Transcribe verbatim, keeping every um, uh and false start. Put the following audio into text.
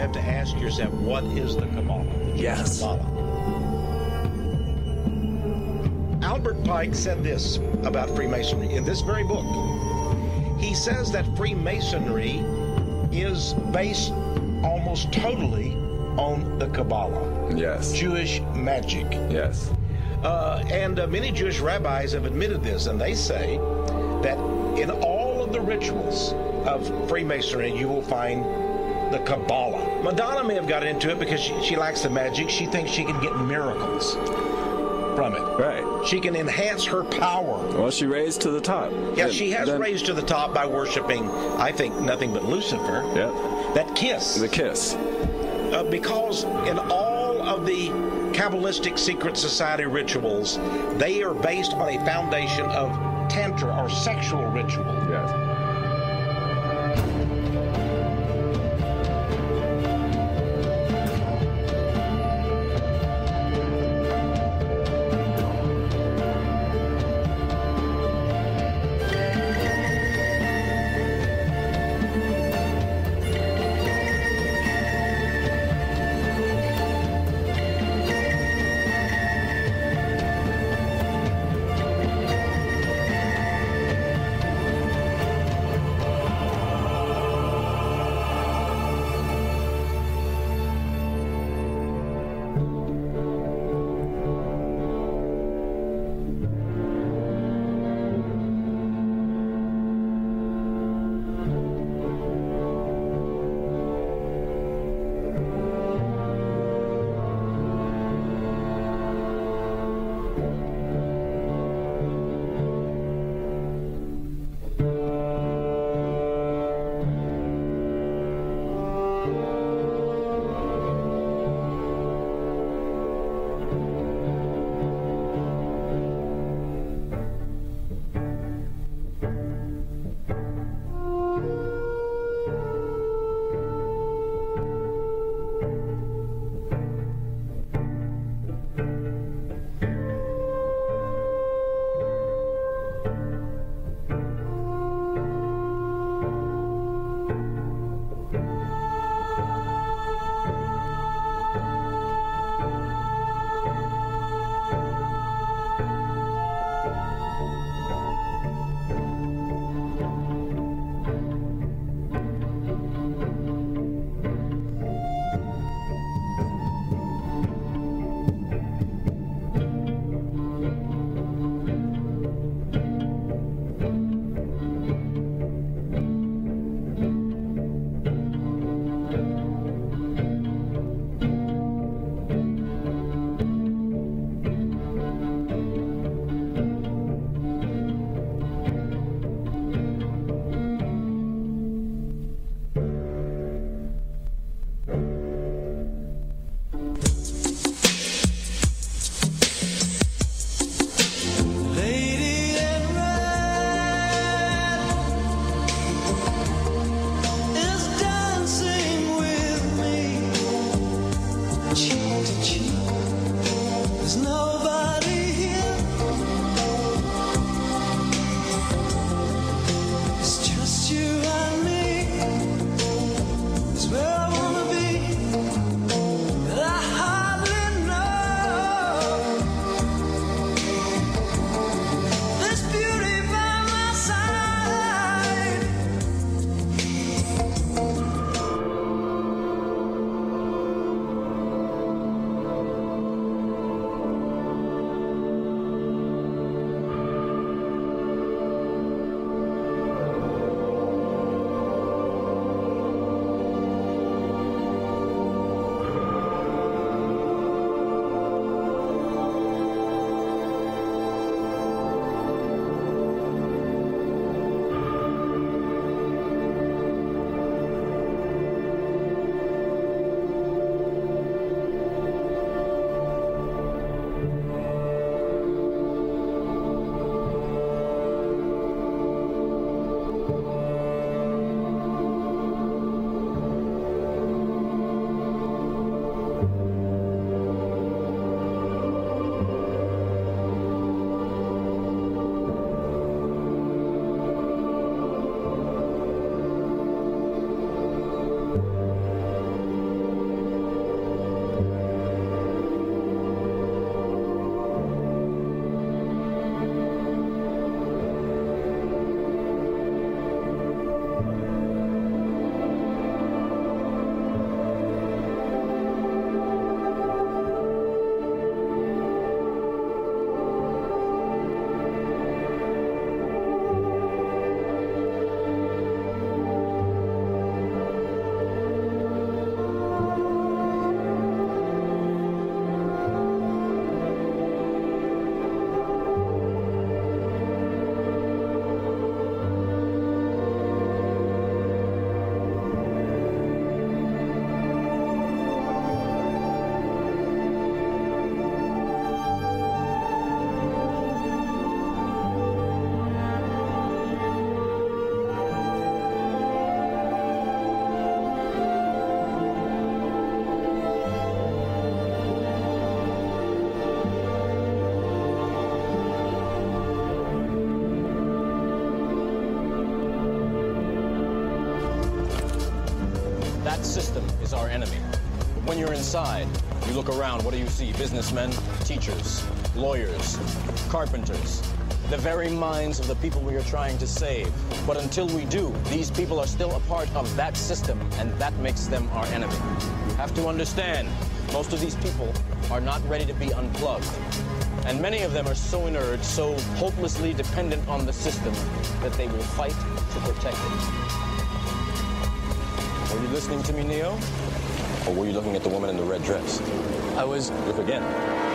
have to ask yourself, what is the Kabbalah? The Jewish Yes. Kabbalah. Albert Pike said this about Freemasonry in this very book. He says that Freemasonry is based almost totally on the Kabbalah. Yes. Jewish magic. Yes. Uh, and uh, many Jewish rabbis have admitted this, and they say that in all of the rituals of Freemasonry, you will find the Kabbalah. Madonna may have got into it because she, she likes the magic. She thinks she can get miracles from it. Right. She can enhance her power. Well, she raised to the top. Yeah, Then- she has then- raised to the top by worshiping, I think, nothing but Lucifer. Yeah. That kiss. The kiss. Uh, because in all of the Kabbalistic secret society rituals, they are based on a foundation of tantra or sexual ritual. Yes. that system is our enemy. But when you're inside, you look around, what do you see? Businessmen, teachers, lawyers, carpenters, the very minds of the people we are trying to save. But until we do, these people are still a part of that system, and that makes them our enemy. You have to understand, most of these people are not ready to be unplugged. And many of them are so inert, so hopelessly dependent on the system, that they will fight to protect it. Were you listening to me, Neo? Or were you looking at the woman in the red dress? I was... Look again.